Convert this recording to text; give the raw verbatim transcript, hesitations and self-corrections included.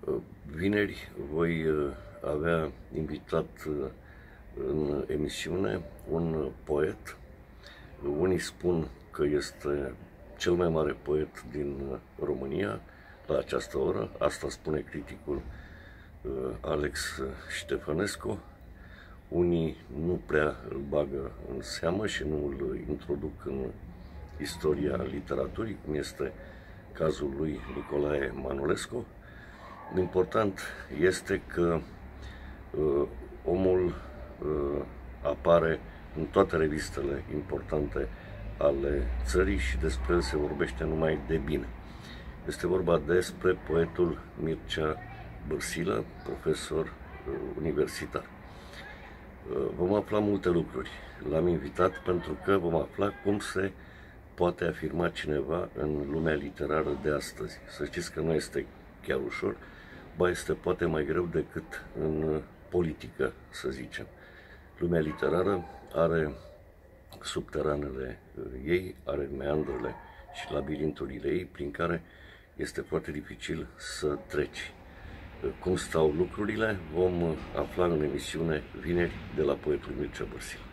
Vineri voi avea invitat în emisiune un poet. Unii spun că este cel mai mare poet din România la această oră. Asta spune criticul Alex Ștefănescu. Unii nu prea îl bagă în seamă și nu îl introduc în istoria literaturii, cum este cazul lui Nicolae Manolescu. Important este că uh, omul uh, apare în toate revistele importante ale țării și despre el se vorbește numai de bine. Este vorba despre poetul Mircea Bărsilă, profesor uh, universitar. Uh, vom afla multe lucruri. L-am invitat pentru că vom afla cum se poate afirma cineva în lumea literară de astăzi. Să știți că nu este chiar ușor, ba este poate mai greu decât în politică, să zicem. Lumea literară are subteranele ei, are meandrele și labirinturile ei, prin care este foarte dificil să treci. Cum stau lucrurile vom afla în emisiune vineri de la poetul Mircea Bărsilă.